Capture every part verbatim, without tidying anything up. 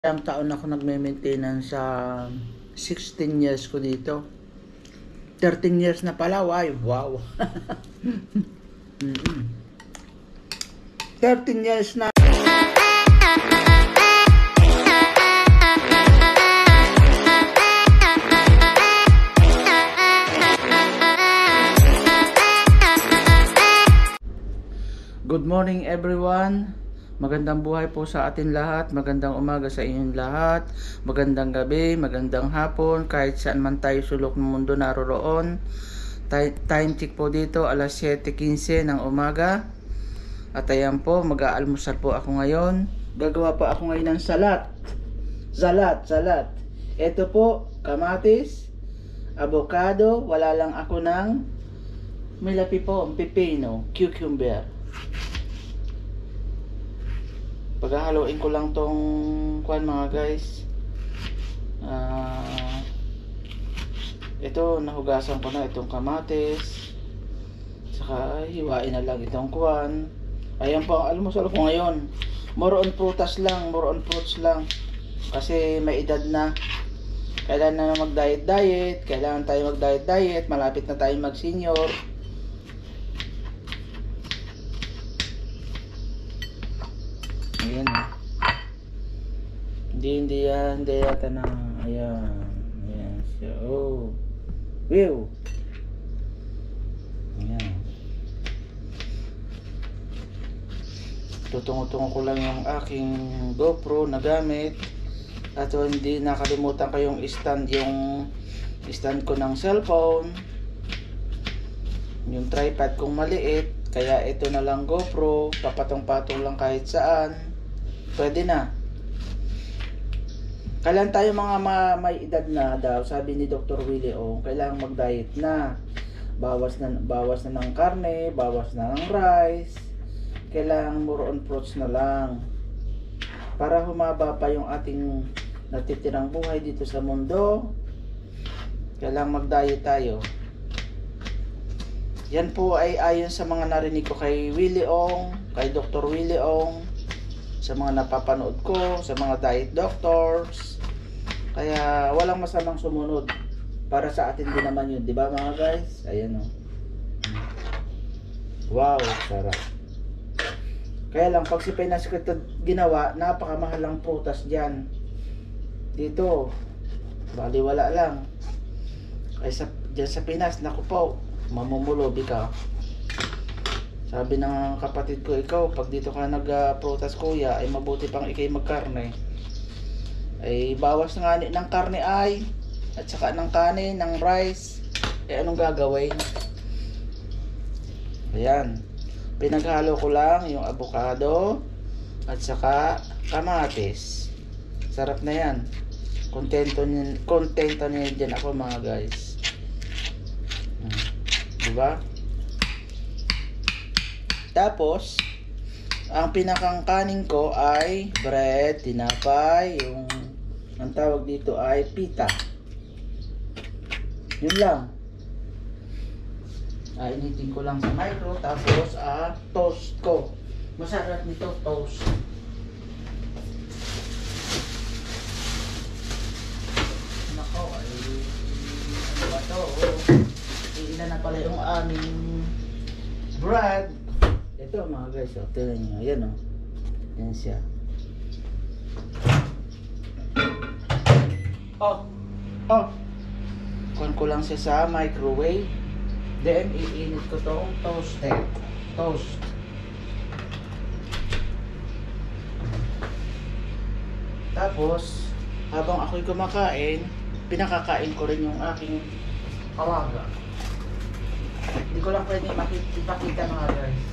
Ilang taon ako nagme-maintenance sa sixteen years ko dito. thirteen years na pala, wow. Wow. mm-hmm. thirteen years na. Good morning everyone. Magandang buhay po sa atin lahat, magandang umaga sa inyong lahat, magandang gabi, magandang hapon, kahit saan man tayo sulok ng mundo naroroon. Time check po dito, alas siyete quince ng umaga. At ayan po, mag-aalmusal po ako ngayon. Gagawa po ako ngayon ng salat. Salat, salat. Ito po, kamatis, avocado, wala lang ako ng milapi po, pipino, cucumber. Paghahaluin ko lang tong kuan mga guys. Uh, ito nahugasan ko na itong kamatis. Saka hiwain na lang itong kuan. Ayan po ang almusal ko ngayon. More on prutas lang, more on fruits lang. Kasi may edad na. Kailangan na mag-diet diet, kailangan tayo mag-diet diet, malapit na tayo mag-senior. Ayan o. Hindi, hindi yan. Hindi yata na. Ayan. Ayan siya. Oh. Wow. Ayan. Tutungo-tungo ko lang yung aking GoPro na gamit. At hindi nakalimutan ko yung stand, yung stand ko ng cellphone. Yung tripod kong maliit. Kaya ito na lang GoPro. Papatong-patong lang kahit saan. Pwede na. Kailan tayo mga ma may edad na daw, sabi ni Doctor Willie Ong, kailangan mag-diet na. Bawas na bawas na ng karne, bawas na ng rice. Kailangan more on fruits na lang. Para humaba pa yung ating natitirang buhay dito sa mundo. Kailangan mag-diet tayo. Yan po ay ayon sa mga narinig ko kay Willie Ong, kay Doctor Willie Ong, sa mga napapanood ko, sa mga diet doctors. Kaya walang masamang sumunod. Para sa atin din naman yun, di ba mga guys? Ayan o. Wow, sarap. Kaya lang, pag si Pinas ko ito ginawa, napakamahal ang prutas dyan. Dito, baliwala lang. Kaya sa, dyan sa Pinas, naku po, mamumulobi ka. Sabi ng kapatid ko, ikaw, pag dito ka nag-prutas kuya, ay mabuti pang ikay magkarne. Ay bawas nga ng karne ay, at saka ng kanin, ng rice. Eh anong gagawin? Ayan. Pinaghalo ko lang yung avocado, at saka kamatis. Sarap na yan. Kontento niyan, kontento niyan dyan ako mga guys. Hmm. Diba? Tapos, ang pinakang kanin ko ay bread, tinapay, yung ang tawag dito ay pita. Yun lang. Ah, initin ko lang sa micro, tapos ah, toast ko. Masarap nito, toast. Nako, ay ano ba to? Ilan na pala yung aming bread. Ito mga guys, oh, tingnan nyo, ayan o, oh. Yan siya. Oh, oh, kuhan ko lang siya sa microwave. Then, iinit ko tong toasted. Toast. Tapos, habang ako'y kumakain, pinakakain ko rin yung aking kawaga. Hindi ko lang pwede ipakita mga guys.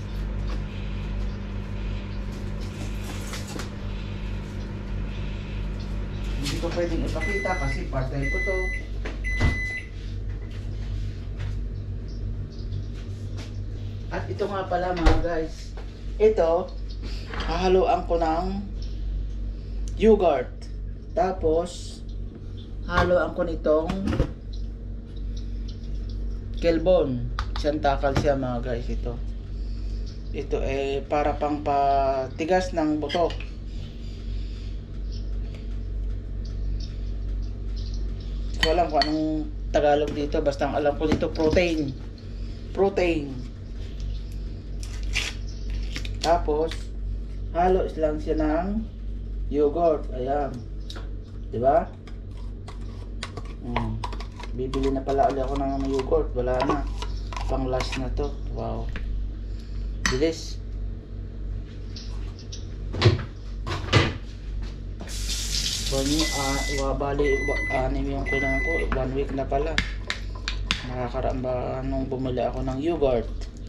Hindi ko pwedeng ipakita kasi partay ko to. At ito nga pala mga guys, ito hahaluan ko ng yogurt. Tapos haluan ko nitong kelbon. Isang takal siya mga guys ito. Ito eh para pang patigas ng buto. ko alam kung anong Tagalog dito. Basta ang alam ko dito, protein. Protein. Tapos, halo lang siya ng yogurt. Ayan. Diba? Hmm. Bibili na pala ulit ako ng yogurt. Wala na. Pang last na to. Wow. Bilis. Bali, uh, bali, anim yung kailangan ko. One week na pala. Nakakaraan ba nung bumili ako ng yogurt.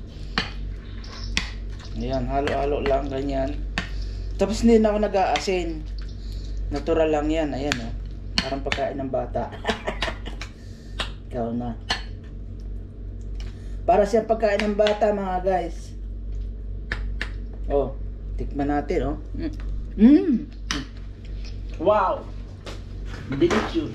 Ayan, halo-halo lang, ganyan. Tapos hindi na ako nag-aasin. Natural lang yan, ayan oh. Parang pagkain ng bata. Ikaw na. Para siyang pagkain ng bata, mga guys. Oh, tikman natin oh. Mm. Mm. Wow! Delicious!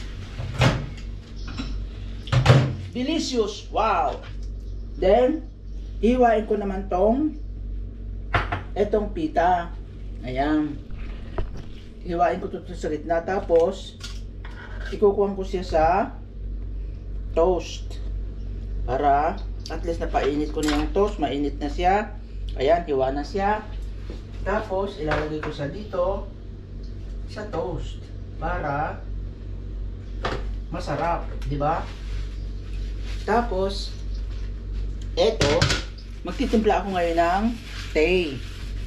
Delicious! Wow! Then, hiwain ko naman tong etong pita. Ayan. Hiwain ko ito sa gitna. Tapos, ikukuhan ko siya sa toast. Para, at least napainit ko na yung toast. Mainit na siya. Ayan, hiwa na siya. Tapos, ilalagay ko sa dito. Sa toast para masarap, di ba? Tapos eto, magtitimpla ako ngayon ng tea.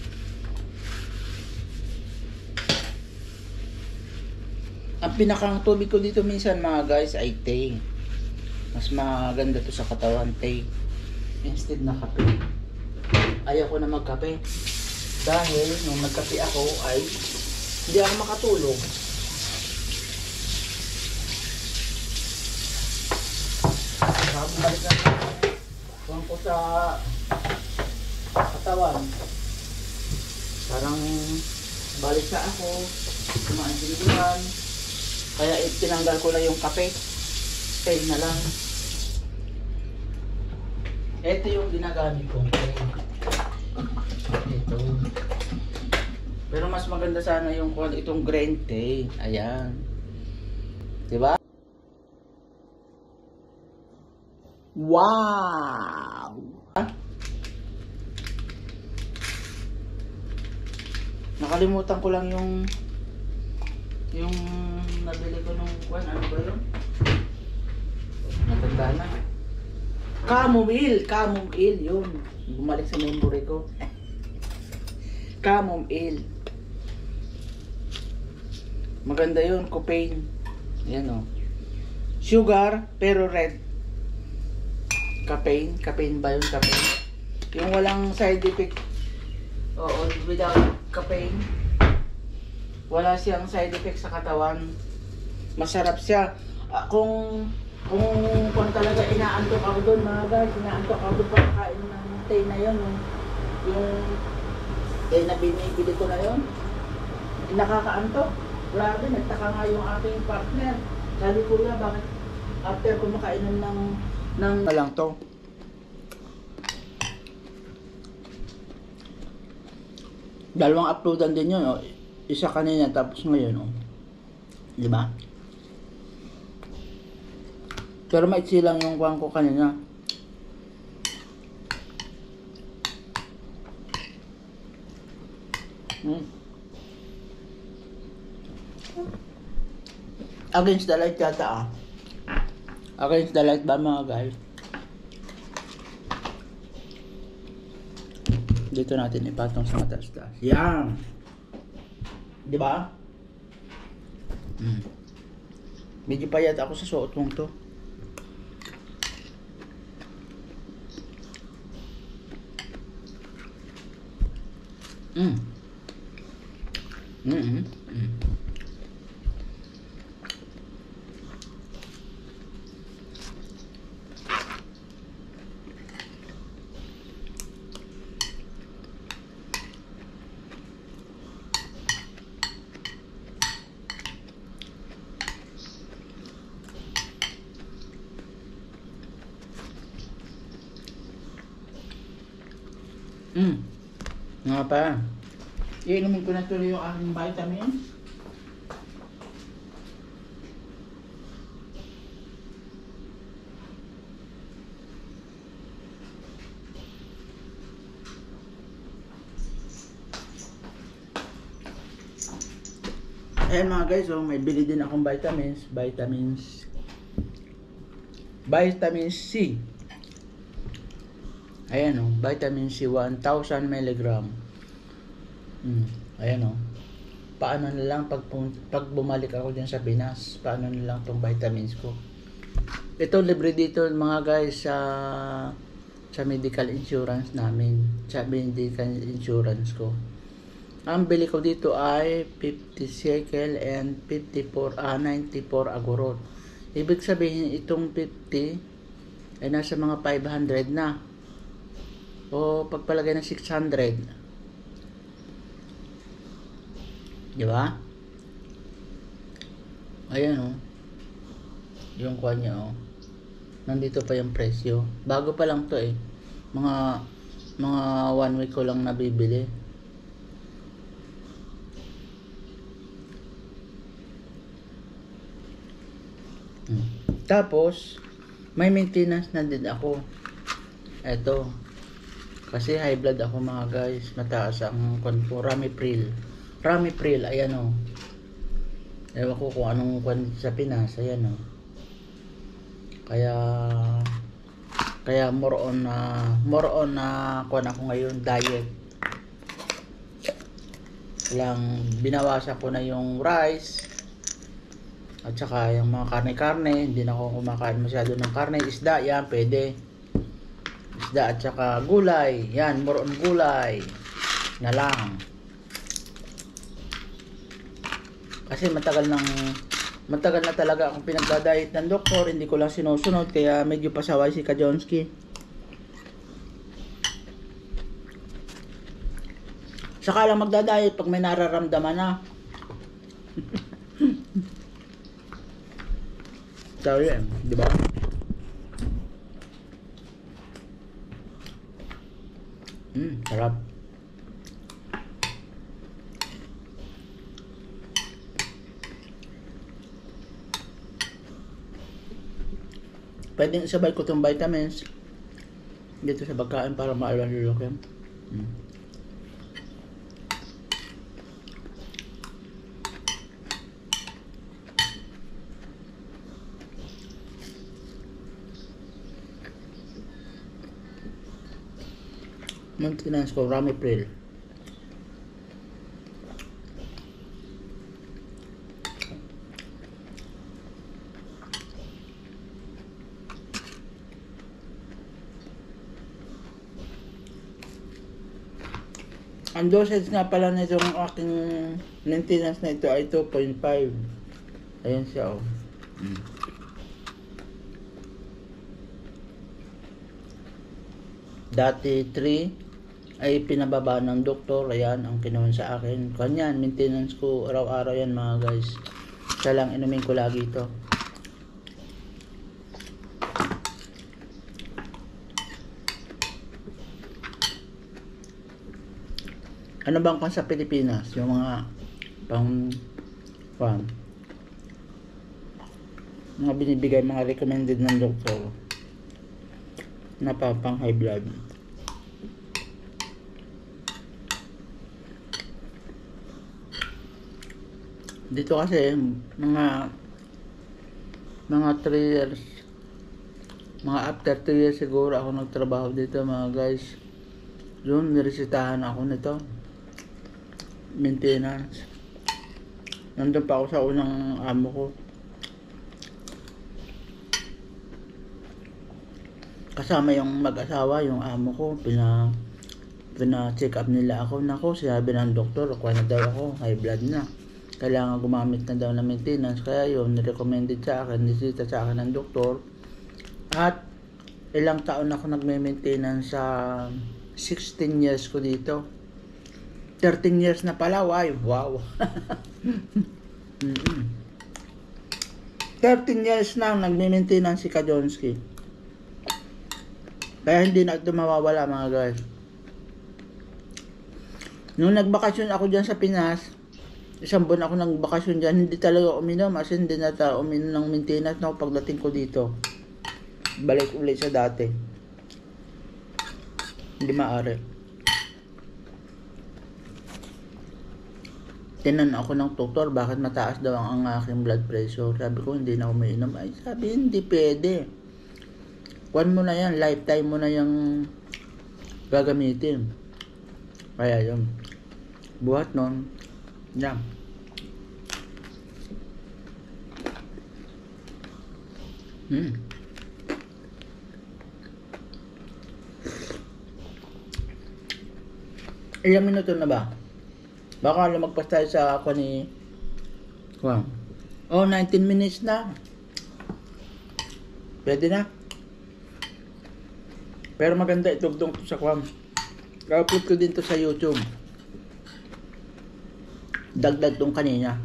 Ang pinakang tubig ko dito minsan, mga guys, ay tea. Mas maganda to sa katawan, tea, instead na kape. Ayaw ko na magkape dahil nung nagkape ako ay hindi ako makatulog. Sabi balik na tuwang ko sa katawan. Parang balik na ako, kumaintindihan. Kaya tinanggal ko na yung kape. Stay na lang. Ito yung ginagamit kong tea. Ito. Pero mas maganda sana yung itong green tea. Ayan. Diba? Wow! Nakalimutan ko lang yung yung nabili ko nung kwan. Ano ba yun? Natanda na. Chamomile! Chamomile yun. Bumalik sa memory ko. Chamomile. Maganda yun, copain. Yan o. Sugar, pero red. Caffeine. Caffeine ba yun? Caffeine. Yung walang side effect. Oo, without caffeine. Wala siyang side effect sa katawan. Masarap siya. Ah, kung kung kung talaga inaantok ako doon, mga guys, inaantok ako doon pagkain ng tea na yun. Yung, yung tea na binibili ko na yun. Nakakaantok. Grabe, nagtaka nga yung aking partner. Sabi ko nga, bakit after kumakainan ng ng na lang to. Dalawang uploadan din yun, oh. Isa kanina tapos ngayon, oh. Di ba? Pero maitsi lang yung kuwan ko kanina. Hmm. Against the light yata ah. Against the light ba, mga guys? Dito natin ipatong sa mataas-taas. Yan. Di ba? Hmm. Medyo payat ako sa suot mong to. Mm. Mm-hmm. Mm. Mm. Nga pa. Iinumin ko na tuloy yung aking vitamin. Ayan mga guys, so may bili din akong vitamins, vitamins, vitamin C. Ayan o, oh, vitamin C one thousand milligram. Hmm, ayan o. Oh. Paano na lang pag, pag bumalik ako dyan sa Pinas, paano na lang tong vitamins ko. Ito libre dito mga guys sa sa medical insurance namin, sa medical insurance ko. Ang bili ko dito ay fifty shekel and fifty-four, ah, ninety-four agorot. Ibig sabihin itong fifty ay nasa mga five hundred na. O pagpalagay ng six hundred. Di ba? Ayan o. Oh. Yung kuha niya o. Oh. Nandito pa yung presyo. Bago pa lang to eh. Mga mga one week ko lang nabibili. Hmm. Tapos may maintenance na din ako. Eto. Kasi high blood ako mga guys. Mataas ang kwan ko. Ramipril. Ramipril. Ayan o. Ewan ko kung anong kwan sa Pinas. Ayan o. Kaya kaya more on na uh, more on na uh, kwan ako ngayon diet. Lang binawasan ko na yung rice. At saka yung mga karne-karne, hindi na ako kumakain masyado ng karne. Isda, yan, pwede. Isda at saka gulay. Yan, more on gulay. Na lang. Kasi matagal nang matagal na talaga akong pinagdadayet ng doktor. Hindi ko lang sinusunod, kaya medyo pasaway si Kajonski. Saka lang magdadayet pag may nararamdaman na. So yan, di ba? Hmm, sarap. Pwedeng isabay ko itong vitamins dito sa pagkain para maalala yan. Hmm. Maintenance ko, Ramipril. Ang dosage nga pala nitong aking maintenance na ito ay two point five. Ayan siya oh. Hmm. Dati three ay pinababa ng doktor. Ayan ang kinuha sa akin. Kanyan, maintenance ko araw-araw yan mga guys. Isa lang inumin ko lagi ito. Ano bang kan sa Pilipinas? Yung mga pang pang mga binibigay, mga recommended ng doktor na pa pang high blood. Dito kasi mga mga three years, mga after two years siguro ako nagtrabaho dito mga guys. Yun, niresitahan ako nito maintenance. Nandun pa ako sa unang amo ko. Kasama yung mag-asawa, yung amo ko. Pina, pina-check up nila ako. Nako, sinabi ng doktor, kuha na daw ako, high blood na. Kailangan gumamit na daw ng maintenance. Kaya yun, recommended sa akin, nisita sa akin ng doktor. At ilang taon ako nagme-maintenance sa sixteen years ko dito. thirteen years na pala, why? Wow. mm-hmm. thirteen years na nagme-maintenance si Kajonski. Kaya hindi na ito mawawala mga guys. Nung nagbakasyon ako dyan sa Pinas, isang buwan ako nagbakasyon dyan, hindi talaga uminom. As in, hindi na tayo uminom ng maintenance na pagdating ko dito. Balik ulit sa dati. Hindi maaari. tinan ako ng doktor, bakit mataas daw ang, ang aking blood pressure. Sabi ko, hindi na ako mainom. Ay, sabi, hindi pwede. Kuwan mo na yan, lifetime mo na yung gagamitin. Kaya yun. Buhat nun. Yan. Hmm. Ilang minuto na ba? Baka lumagpas tayo sa ako ni Wow. Oh, nineteen minutes na. Pwede na. Pero maganda itugtong to sa Kwam. I-upload ko din to sa YouTube. Dagdag tong kanina.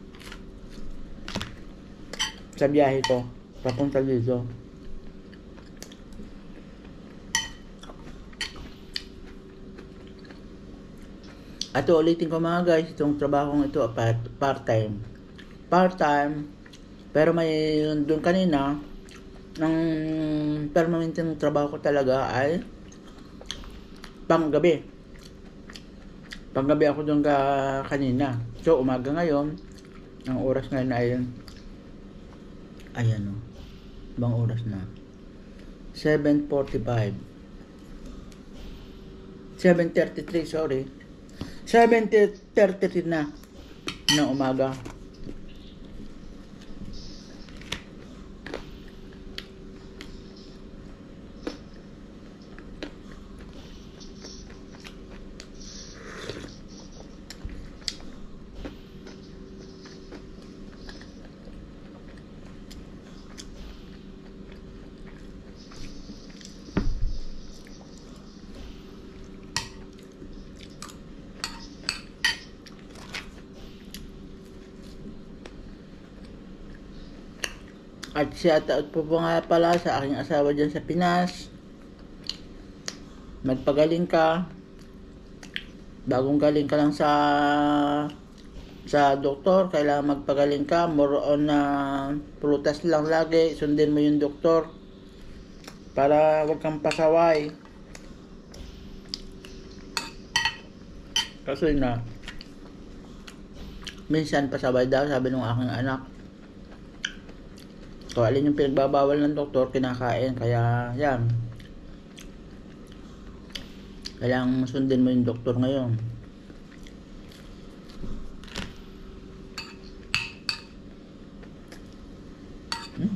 Sa biyahe ko. Papunta dito. At ulitin ko mga guys, itong trabahong ito part, part-time. Part-time. Pero may doon kanina, ng permanenteng trabaho ko talaga ay panggabi. Panggabi ako doon ka kanina. So umaga ngayon, ang oras ngayon ay ayan o. Ibang oras na. seven forty-five. seven thirty-three, sorry. seven thirty-three na ng umaga. At shout out po po nga pala sa aking asawa dyan sa Pinas. Magpagaling ka. Bagong galing ka lang sa sa doktor, kailangan magpagaling ka. More on na uh, prutas lang lagi. Sundin mo yung doktor para wag kang pasaway. Kasi na minsan pasaway daw, sabi ng aking anak. So, alin yung pinagbabawal ng doktor, kinakain. Kaya, yan. Kailangan sundin mo yung doktor ngayon. Hmm?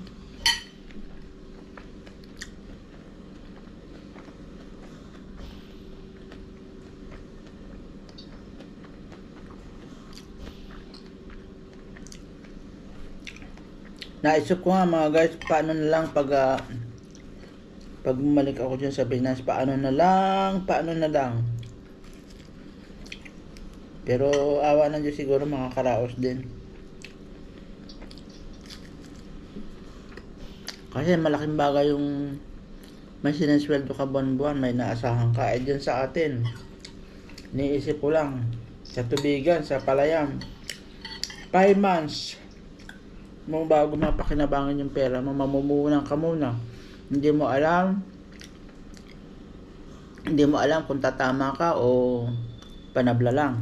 Naisip ko nga mga guys, paano na lang pag uh, pag bumalik ako dyan sa Pinas, paano na lang, paano na lang. Pero awa ng Diyos, siguro makakaraos din. Kasi malaking bagay yung may sinasweldo ka buwan-buwan, may naasahan ka. Eh dyan sa atin, niisip ko lang, sa tubigan, sa palayam, five months, mo bago mapakinabangan yung pera mo, mamumuhunan ka muna. Hindi mo alam hindi mo alam kung tatama ka o panabla lang.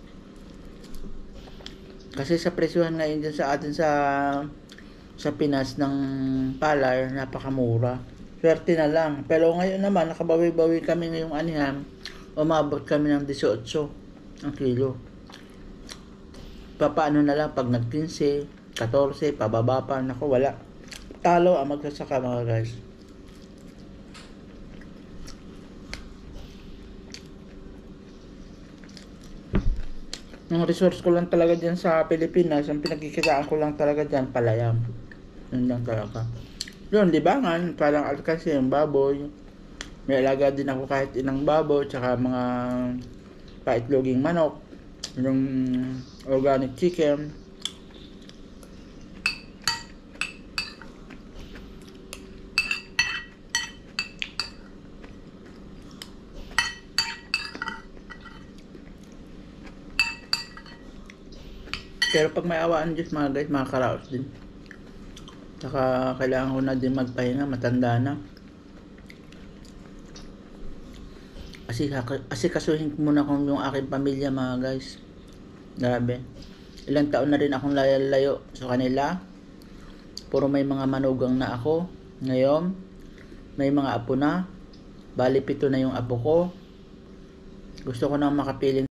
Kasi sa presyuhan ngayon dyan sa atin sa sa Pinas ng palar, napakamura. Swerte na lang. Pero ngayon naman, nakabawi-bawi kami ngayong anihan, umabot kami ng eighteen ang kilo. Papaano na lang pag nag-fifteen, fourteen, pababa pa, naku, wala. Talo ang magsasaka mga guys. Ang resource ko lang talaga dyan sa Pilipinas, ang pinagkikitaan ko lang talaga dyan, palayam. Yun lang talaga. Yun, libangan, parang alkansi yung baboy. May alaga din ako kahit inang baboy, tsaka mga paitloging manok, yung organic chicken. Pero pag may awaan Diyos mga guys, makakaraos din. Tsaka kailangan ko na din magpahinga, matanda na. Kasi asikasuhin muna ko yung aking pamilya mga guys. Grabe. Ilang taon na rin akong layo sa kanila. Puro may mga manugang na ako. Ngayon, may mga apo na. Bali pito na yung apo ko. Gusto ko nang makapiling